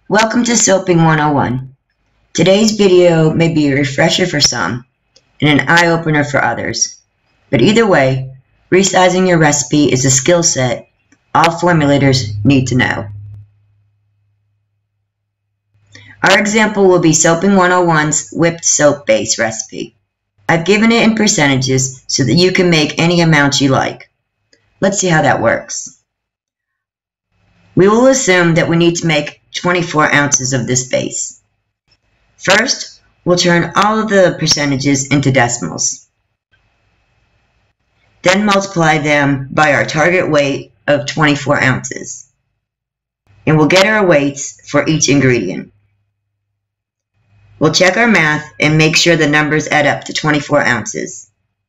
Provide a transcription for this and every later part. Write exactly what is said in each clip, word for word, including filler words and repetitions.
Welcome to Soaping one oh one. Today's video may be a refresher for some and an eye-opener for others. But either way, resizing your recipe is a skill set all formulators need to know. Our example will be Soaping one oh one's whipped soap base recipe. I've given it in percentages so that you can make any amount you like. Let's see how that works. We will assume that we need to make twenty-four ounces of this base. First, we'll turn all of the percentages into decimals. Then multiply them by our target weight of twenty-four ounces. And we'll get our weights for each ingredient. We'll check our math and make sure the numbers add up to twenty-four ounces.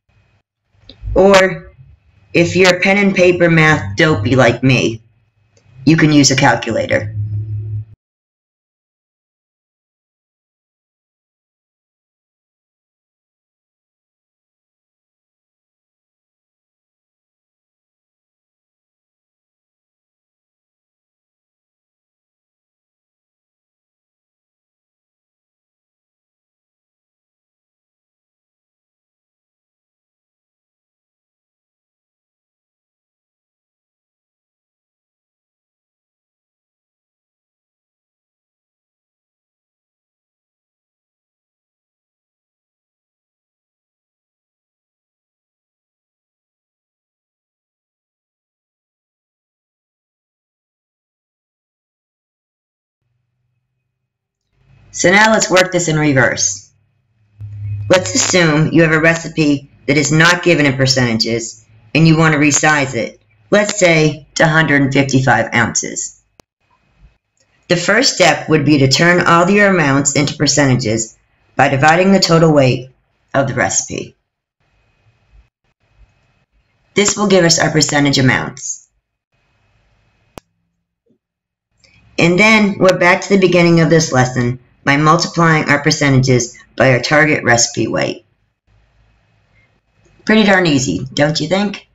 Or, if you're pen and paper math dopey like me, you can use a calculator. So now let's work this in reverse. Let's assume you have a recipe that is not given in percentages and you want to resize it, let's say to one hundred fifty-five ounces. The first step would be to turn all your amounts into percentages by dividing the total weight of the recipe. This will give us our percentage amounts. And then we're back to the beginning of this lesson by multiplying our percentages by our target recipe weight. Pretty darn easy, don't you think?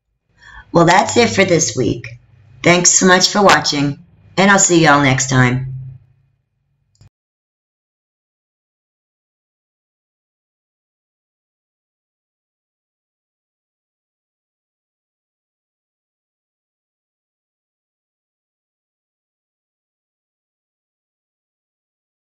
Well, that's it for this week. Thanks so much for watching, and I'll see y'all next time.